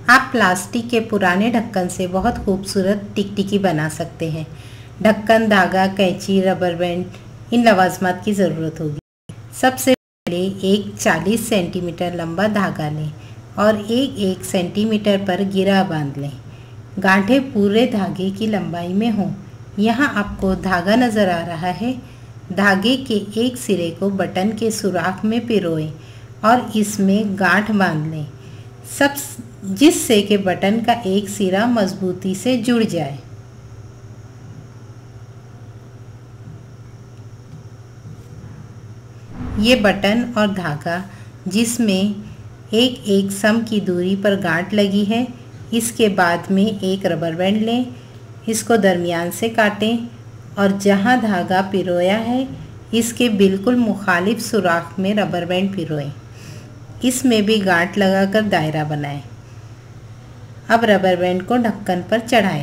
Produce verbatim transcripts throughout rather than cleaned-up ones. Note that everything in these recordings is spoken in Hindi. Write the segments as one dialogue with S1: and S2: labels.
S1: आप प्लास्टिक के पुराने ढक्कन से बहुत खूबसूरत टिकटिकी बना सकते हैं। ढक्कन, धागा, कैंची, रबर बैंड, इन लवाजमात की ज़रूरत होगी। सबसे पहले एक चालीस सेंटीमीटर लंबा धागा लें और एक एक सेंटीमीटर पर गिरा बांध लें। गांठें पूरे धागे की लंबाई में हों। यहाँ आपको धागा नज़र आ रहा है। धागे के एक सिरे को बटन के सुराख में पिरोएं और इसमें गांठ बांध लें, सब जिससे कि बटन का एक सिरा मजबूती से जुड़ जाए। ये बटन और धागा जिसमें एक एक सम की दूरी पर गांठ लगी है, इसके बाद में एक रबर बैंड लें, इसको दरमियान से काटें और जहां धागा पिरोया है इसके बिल्कुल मुखालिफ सुराख में रबर बैंड पिरोएं। इसमें भी गांठ लगाकर दायरा बनाएं। अब रबर बैंड को ढक्कन पर चढ़ाएं।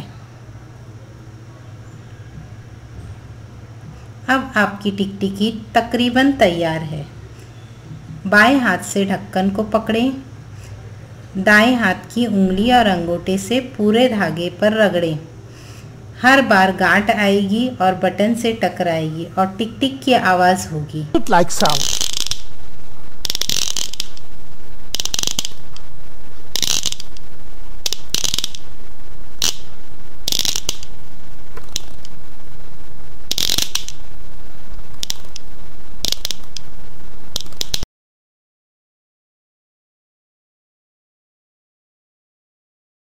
S1: अब आपकी टिकटिकी तकरीबन तैयार है। बाएं हाथ से ढक्कन को पकड़ें, दाएं हाथ की उंगली और अंगूठे से पूरे धागे पर रगड़ें। हर बार गांठ आएगी और बटन से टकराएगी और टिक टिक की आवाज़ होगी।
S2: Like sound.